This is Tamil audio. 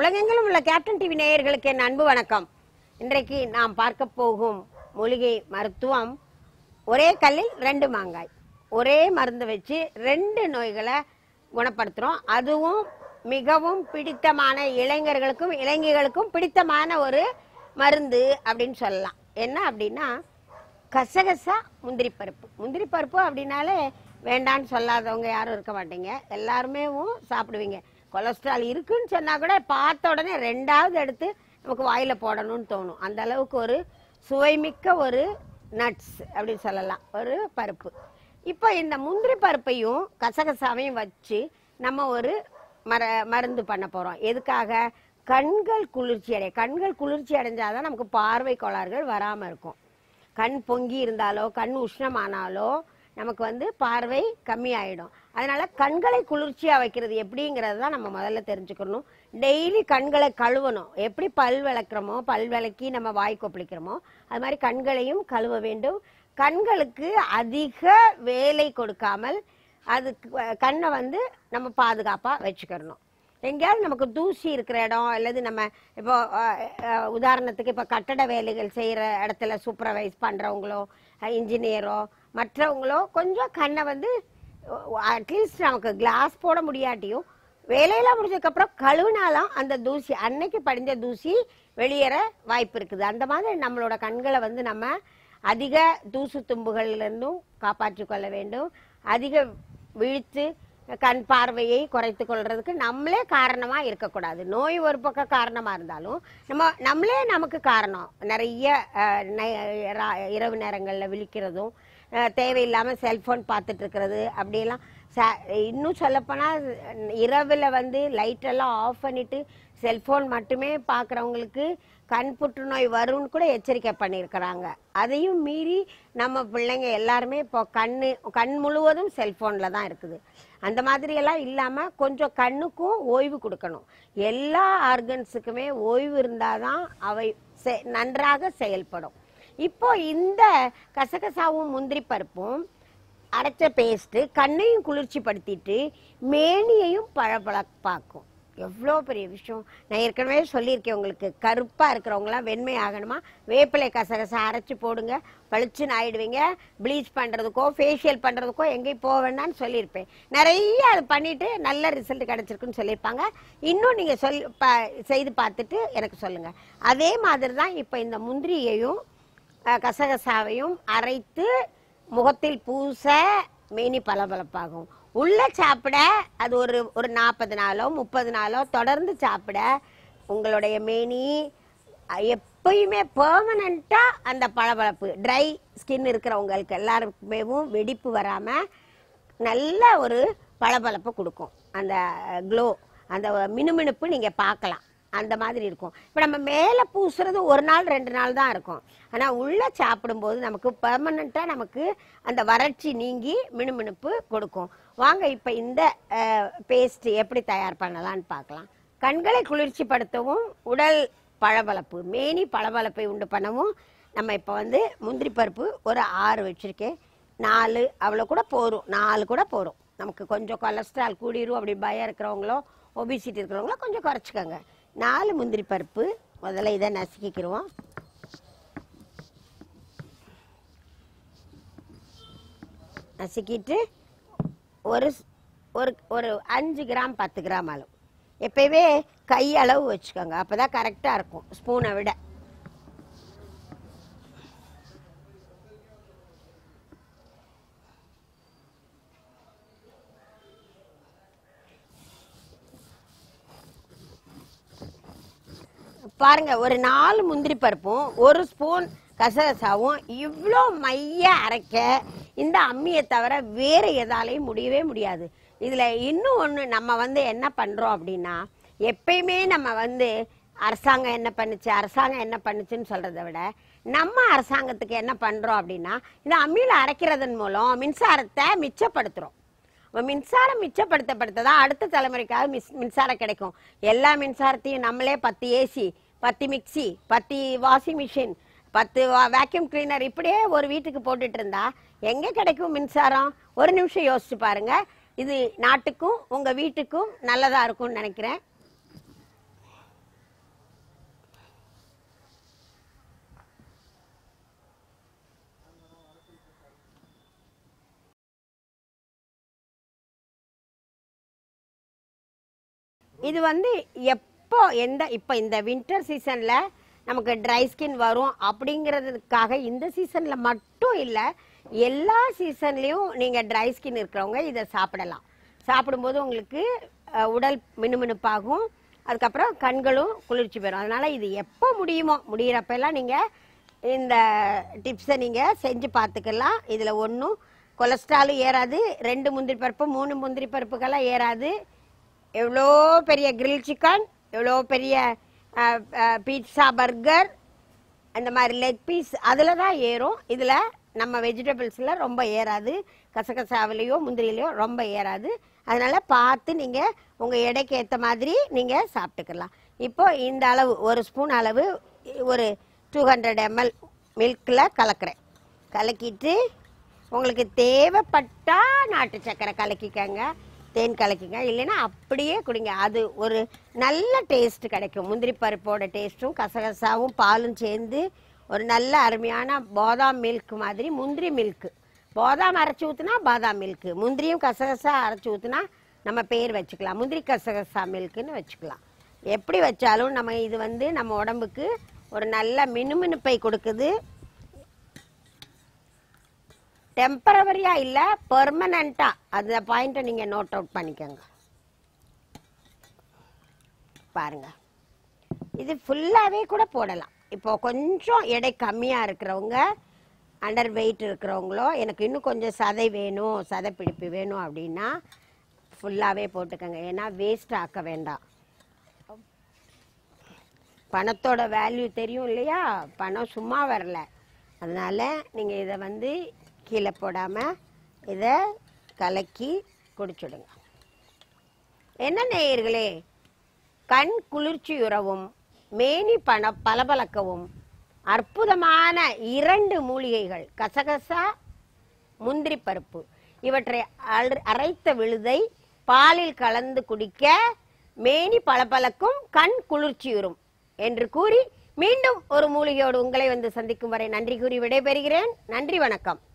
உலகெங்கிலும் உள்ள கேப்டன் டிவி நேயர்களுக்கு என் அன்பு வணக்கம். இன்றைக்கு நாம் பார்க்க போகும் மூலிகை மருத்துவம் ஒரே கல்லில் 2 மாங்காய். ஒரே மருந்து வச்சு 2 நோய்களை குணப்படுத்துறோம். அதுவும் மிகவும் பிடித்தமான இளைஞர்களுக்கும் இளைஞர்களுக்கும் பிடித்தமான ஒரு மருந்து அப்படின்னு சொல்லலாம். என்ன அப்படின்னா கசகசா முந்திரி பருப்பு. முந்திரி பருப்பு அப்படின்னாலே வேண்டான்னு சொல்லாதவங்க யாரும் இருக்க மாட்டீங்க. எல்லாருமே சாப்பிடுவீங்க. கொலஸ்ட்ரால் இருக்குன்னு சொன்னா கூட பார்த்த உடனே 2வது எடுத்து நமக்கு வாயில போடணும்னு தோணும். அந்த அளவுக்கு ஒரு சுவைமிக்க ஒரு நட்ஸ் அப்படின்னு சொல்லலாம், ஒரு பருப்பு. இப்போ இந்த முந்திரி பருப்பையும் கசகசாவையும் வச்சு நம்ம ஒரு மருந்து பண்ண போறோம். எதுக்காக? கண்கள் குளிர்ச்சி அடைய. கண்கள் குளிர்ச்சி அடைஞ்சாதான் நமக்கு பார்வை கோளாறுகள் வராம இருக்கும். கண் பொங்கி இருந்தாலோ கண் உஷ்ணமானாலோ நமக்கு பார்வை கம்மி ஆயிடும். அதனால கண்களை குளிர்ச்சியா வைக்கிறது எப்படிங்கிறது தான் நம்ம முதல்ல தெரிஞ்சுக்கணும். டெய்லி கண்களை கழுவணும். எப்படி பல் விளக்குறோமோ, பல் விளக்கி நம்ம வாய் கொப்பளிக்கிறோமோ அது மாதிரி கண்களையும் கழுவ வேண்டும். கண்களுக்கு அதிக வேலை கொடுக்காமல் அது கண்ணை நம்ம பாதுகாப்பா வச்சுக்கிறணும். எங்கேயாவது நமக்கு தூசி இருக்கிற இடம் அல்லது நம்ம இப்போ உதாரணத்துக்கு இப்போ கட்டட வேலைகள் செய்கிற இடத்துல சூப்பர்வைஸ் பண்ணுறவங்களோ இன்ஜினியரோ மற்றவங்களோ கொஞ்சம் கண்ணை அட்லீஸ்ட் நமக்கு கிளாஸ் போட முடியாட்டியும் வேலையெல்லாம் முடிஞ்சதுக்கப்புறம் கழுவினாலும் அந்த தூசி அன்னைக்கு படிஞ்ச தூசி வெளியேற வாய்ப்பு இருக்குது. அந்த மாதிரி நம்மளோட கண்களை நம்ம அதிக தூசு தும்புகள்லேருந்தும் காப்பாற்றி கொள்ள வேண்டும். அதிக விழித்து கண் பார்வையை குறைத்து கொள்றதுக்கு நம்மளே காரணமா இருக்கக்கூடாது. நோய் ஒரு பக்கம் காரணமா இருந்தாலும் நம்மளே நமக்கு காரணம். நிறைய இரவு நேரங்களில் விழிக்கிறதும் தேவையில்லாம செல்போன் பார்த்துட்டு இருக்கிறது அப்படியெல்லாம். இன்னும் சொல்லப்போனால் இரவில் லைட்டெல்லாம் ஆஃப் பண்ணிட்டு செல்போன் மட்டுமே பார்க்குறவங்களுக்கு கண் புற்றுநோய் வரும்னு கூட எச்சரிக்கை பண்ணியிருக்கிறாங்க. அதையும் மீறி நம்ம பிள்ளைங்க எல்லாருமே இப்போ கண் முழுவதும் செல்போனில் தான் இருக்குது. அந்த மாதிரியெல்லாம் இல்லாமல் கொஞ்சம் கண்ணுக்கும் ஓய்வு கொடுக்கணும். எல்லா ஆர்கன்ஸுக்குமே ஓய்வு இருந்தால் தான் அவை நன்றாக செயல்படும். இப்போ இந்த கசகசாவும் முந்திரி பருப்பும் அரைச்ச பேஸ்ட்டு கண்ணையும் குளிர்ச்சி படுத்திட்டு மேனியையும் பளபளப்பாக்கும். எவ்வளோ பெரிய விஷயம்! நான் ஏற்கனவே சொல்லியிருக்கேன் உங்களுக்கு. கருப்பாக இருக்கிறவங்களாம் வெண்மை ஆகணுமா, வேப்பிலை கசகசா அரைச்சி போடுங்க, பளிச்சுன்னு ஆயிடுவீங்க. ப்ளீச் பண்ணுறதுக்கோ ஃபேஷியல் பண்ணுறதுக்கோ எங்கேயும் போக வேண்டாம்னு சொல்லியிருப்பேன். நிறைய அது பண்ணிட்டு நல்ல ரிசல்ட் கிடைச்சிருக்குன்னு சொல்லியிருப்பாங்க. இன்னும் நீங்கள் செய்து பார்த்துட்டு எனக்கு சொல்லுங்கள். அதே மாதிரி தான் இப்போ இந்த முந்திரியையும் கசகசாவையும் அரைத்து முகத்தில் பூச மேனி பளபளப்பாகும். உள்ள சாப்பிட அது ஒரு 40 நாளோ 30 நாளோ தொடர்ந்து சாப்பிட உங்களுடைய மேனி எப்பயுமே பெர்மனண்டா அந்த பளபளப்பு, ட்ரை ஸ்கின் இருக்கிறவங்களுக்கு எல்லாருக்குமே வெடிப்பு வராம நல்ல ஒரு பளபளப்பு கொடுக்கும். அந்த க்ளோ, அந்த மினுமினுப்பு நீங்க பார்க்கலாம். அந்த மாதிரி இருக்கும். இப்போ நம்ம மேலே பூசுறது 1 நாள் 2 நாள் தான் இருக்கும். ஆனால் உள்ளே சாப்பிடும்போது நமக்கு பெர்மனண்ட்டாக நமக்கு அந்த வறட்சி நீங்கி மினுமினுப்பு கொடுக்கும். வாங்க இப்போ இந்த பேஸ்ட் எப்படி தயார் பண்ணலான்னு பார்க்கலாம். கண்களை குளிர்ச்சிப்படுத்தவும் உடல் பளபளப்பு, மேனி பளபளப்பை உண்டு பண்ணவும் நம்ம இப்போ முந்திரி பருப்பு ஒரு 6 வச்சுருக்கேன். 4 அவ்வளோ கூட போரும், 4 கூட போரும். நமக்கு கொஞ்சம் கொலஸ்ட்ரால் கூடிரும் அப்படி பயம் இருக்கிறவங்களோ ஒபிசிட்டி இருக்கிறவங்களோ கொஞ்சம் குறைச்சிக்கோங்க. 4 முந்திரி பருப்பு முதல்ல இதை நசுக்கிக்கிறோம். நசுக்கிட்டு ஒரு ஒரு 5 கிராம் 10 கிராம் அளவு எப்பயுமே கையளவு வச்சுக்கோங்க. அப்போதான் கரெக்டாக இருக்கும் ஸ்பூனை விட. பாருங்க, ஒரு 4 முந்திரி பருப்பும் 1 ஸ்பூன் கசகசாவும் இவ்வளோ மைய அரைக்க இந்த அம்மியை தவிர வேறு எதாலையும் முடியவே முடியாது. இதில் இன்னும் ஒன்று நம்ம என்ன பண்ணுறோம் அப்படின்னா, எப்பயுமே நம்ம அரசாங்கம் என்ன பண்ணுச்சுன்னு சொல்கிறத விட நம்ம அரசாங்கத்துக்கு என்ன பண்ணுறோம் அப்படின்னா, இந்த அம்மியில் அரைக்கிறதன் மூலம் மின்சாரத்தை மிச்சப்படுத்துகிறோம். மின்சாரம் மிச்சப்படுத்தப்படுத்த தான் அடுத்த தலைமுறைக்காக மின்சாரம் கிடைக்கும். எல்லா மின்சாரத்தையும் நம்மளே 10 AC, 10 mixie, 10 washing machine, 10 vacuum cleaner இப்படியே ஒரு வீட்டுக்கு போட்டுட்டு இருந்தா எங்கே கிடைக்கும் மின்சாரம்? ஒரு நிமிஷம் யோசிச்சு பாருங்க. இது நாட்டுக்கும் உங்க வீட்டுக்கும் நல்லதா இருக்கும்னு நினைக்கிறேன். இது வந்து எப்போ இப்போ இந்த வின்டர் சீசன்ல நமக்கு ட்ரை ஸ்கின் வரும் அப்படிங்கிறதுக்காக இந்த சீசன்ல மட்டும் இல்லை, எல்லா சீசன்லயும் நீங்க ட்ரை ஸ்கின் இருக்கிறவங்க இதை சாப்பிடலாம். சாப்பிடும்போது உங்களுக்கு உடல் மினுமினுப்பாகும், அதுக்கப்புறம் கண்களும் குளிர்ச்சி பெறும். அதனால இது எப்போ முடியுமோ முடிகிறப்பெல்லாம் நீங்க இந்த டிப்ஸை நீங்க செஞ்சு பார்த்துக்கலாம். இதுல ஒன்றும் கொலஸ்ட்ராலும் ஏறாது, 2 முந்திரி பருப்பு 3 முந்திரி பருப்புக்கெல்லாம் ஏறாது. எவ்வளோ பெரிய கிரில் சிக்கன், எவ்வளோ பெரிய பீட்சா, பர்கர், அந்த மாதிரி லெக் பீஸ் அதில் தான் ஏறும். இதில் நம்ம வெஜிடபிள்ஸில் ரொம்ப ஏறாது, கசகசாவிலையோ முந்திரிலையோ ரொம்ப ஏறாது. அதனால் பார்த்து நீங்கள் உங்கள் எடைக்கு ஏற்ற மாதிரி நீங்கள் சாப்பிட்டுக்கலாம். இப்போ இந்த அளவு 1 ஸ்பூன் அளவு ஒரு 200 ml மில்கில் கலக்கிறேன். கலக்கிட்டு உங்களுக்கு தேவைப்பட்டா நாட்டு சக்கரை கலக்கிக்கங்க, தேன் கலக்கிங்க, இல்லைன்னா அப்படியே குடிங்க. அது ஒரு நல்ல டேஸ்ட் கிடைக்கும். முந்திரி பருப்போட டேஸ்ட்டும் கசகசாவும் பாலும் சேர்ந்து ஒரு நல்ல அருமையான பாதாம் மில்க் மாதிரி. முந்திரி மில்க்கு, பாதாம் அரைச்சி ஊற்றுனா பாதாம் மில்க்கு, முந்திரியும் கசகசா அரைச்சி ஊற்றுனா நம்ம பேர் வச்சுக்கலாம், முந்திரி கசகசா மில்க்குன்னு வச்சுக்கலாம். எப்படி வச்சாலும் நம்ம இது வந்து நம்ம உடம்புக்கு ஒரு நல்ல மினுமினுப்பை கொடுக்குது. டெம்பரவரியா இல்லை, பெர்மனண்டா. அந்த பாயிண்ட்டை நீங்க நோட் அவுட் பண்ணிக்கோங்க. பாருங்க, இது ஃபுல்லாவே கூட போடலாம். இப்போ கொஞ்சம் எடை கம்மியா இருக்கிறவங்க, அண்டர் வெயிட் இருக்கிறவங்களோ, எனக்கு இன்னும் கொஞ்சம் சதை வேணும், சதை பிடிப்பு வேணும் அப்படின்னா ஃபுல்லாவே போட்டுக்கோங்க. ஏன்னா வேஸ்ட் ஆக்க வேண்டாம். பணத்தோட வேல்யூ தெரியும் இல்லையா, பணம் சும்மா வரல. அதனால நீங்க இதை வந்து கீழே போடாம இதை கலக்கி குடிச்சுடுங்க. என்ன நேயர்களே, கண் குளிர்ச்சியுறவும் மேனி பளபளக்கவும் அற்புதமான 2 மூலிகைகள் கசகசா, முந்திரி பருப்பு, இவற்றை அரைத்த விழுதை பாலில் கலந்து குடிக்க மேனி பளபளக்கும், கண் குளிர்ச்சியுறும் என்று கூறி மீண்டும் ஒரு மூலிகையோடு உங்களை வந்து சந்திக்கும் வரை நன்றி கூறி விடைபெறுகிறேன். நன்றி, வணக்கம்.